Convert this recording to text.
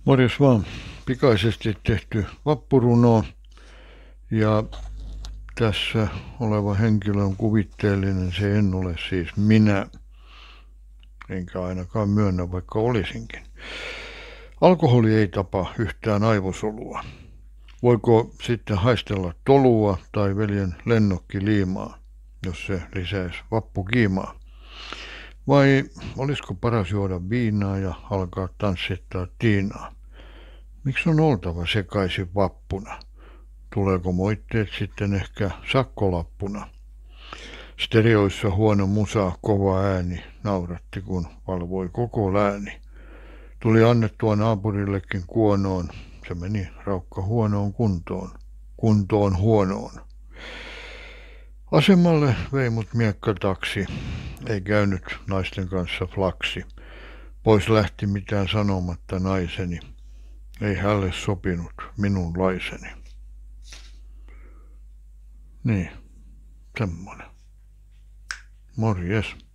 Morjes vaan. Pikaisesti tehty vappuruno ja tässä oleva henkilö on kuvitteellinen, se en ole siis minä, enkä ainakaan myönnä, vaikka olisinkin. Alkoholi ei tapa yhtään aivosolua. Voiko sitten haistella tolua tai veljen lennokkiliimaa, jos se lisäisi vappukiimaa? Vai olisiko paras juoda viinaa ja alkaa tanssittaa Tiinaa? Miksi on oltava sekaisin vappuna? Tuleeko moitteet sitten ehkä sakkolappuna? Stereoissa huono musa, kova ääni, nauratti kun valvoi koko lääni. Tuli annettua naapurillekin kuonoon, se meni raukka huonoon kuntoon huonoon. Asemalle vei mut miekkataksi, ei käynyt naisten kanssa flaksi. Pois lähti mitään sanomatta naiseni, ei hänelle sopinut minunlaiseni. Niin, semmonen. Morjes.